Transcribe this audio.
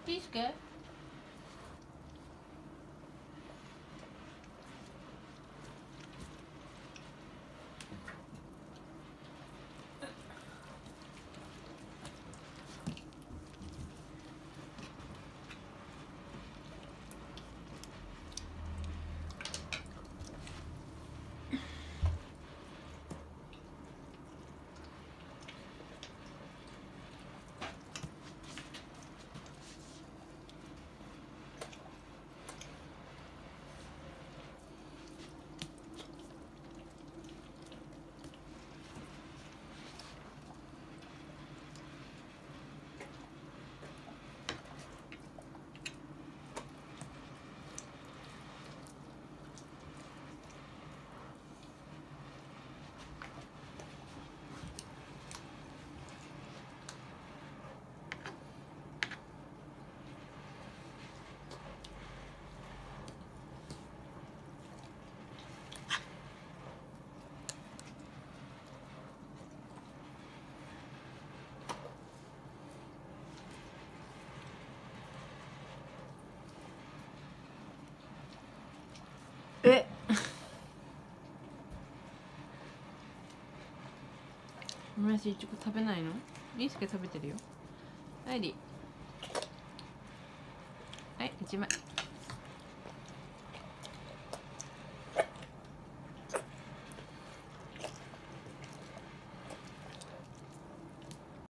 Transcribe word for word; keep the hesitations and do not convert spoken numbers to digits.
ピースケえオムライスいちご食べないの？リースケ食べてるよ。はいりはいいちまい。